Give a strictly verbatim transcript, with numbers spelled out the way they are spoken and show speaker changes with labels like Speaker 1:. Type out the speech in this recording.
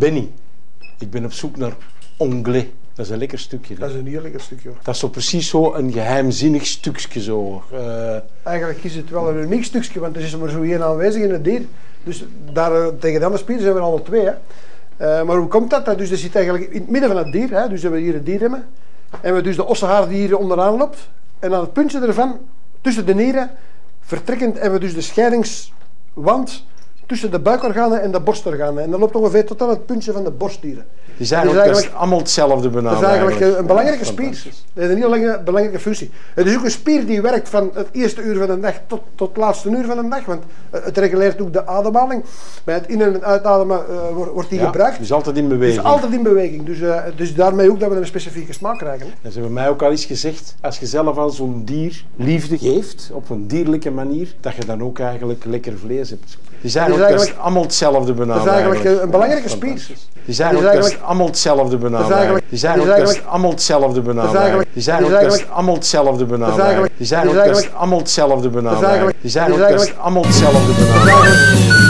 Speaker 1: Benny, ik ben op zoek naar onglet. Dat is een lekker stukje.
Speaker 2: Dat is een heel lekker stukje hoor.
Speaker 1: Dat is zo precies zo een geheimzinnig stukje zo. Uh...
Speaker 2: Eigenlijk is het wel een uniek stukje, want er is maar zo één aanwezig in het dier. Dus daar, uh, tegen de andere spieren zijn we er alle twee. Hè. Uh, maar hoe komt dat? dat? Dus dat zit eigenlijk in het midden van het dier. Hè. Dus dat we hier het dier hebben. En we dus de ossenhaar die hier onderaan loopt. En aan het puntje ervan, tussen de nieren, vertrekkend, hebben we dus de scheidingswand tussen de buikorganen en de borstorganen. En dat loopt ongeveer tot aan het puntje van de borstdieren.
Speaker 1: Die zijn eigenlijk, dat is eigenlijk allemaal hetzelfde benaming.
Speaker 2: Dat is eigenlijk, eigenlijk een belangrijke spier. Dat is een heel lange, belangrijke functie. Het is ook een spier die werkt van het eerste uur van de dag tot, tot het laatste uur van de dag. Want het reguleert ook de ademhaling. Bij het in- en uitademen uh, wordt, wordt die
Speaker 1: ja,
Speaker 2: gebruikt.
Speaker 1: Dus altijd in beweging.
Speaker 2: Dus altijd in beweging. Dus, uh, dus daarmee ook dat we een specifieke smaak krijgen. Hè.
Speaker 1: En ze hebben mij ook al eens gezegd, als je zelf aan zo'n dier liefde geeft, op een dierlijke manier, dat je dan ook eigenlijk lekker vlees hebt. Die zijn eigenlijk, dat is eigenlijk allemaal hetzelfde benaming.
Speaker 2: Dat is eigenlijk een belangrijke spier.
Speaker 1: Die zijn eigenlijk, dat is allemaal hetzelfde benaming. Die zijn eigenlijk, dat is allemaal hetzelfde benaming. Die zijn eigenlijk, dat is allemaal hetzelfde benaming. Die zijn eigenlijk, dat is allemaal hetzelfde benaming. Die zijn eigenlijk, dat is allemaal hetzelfde benaming.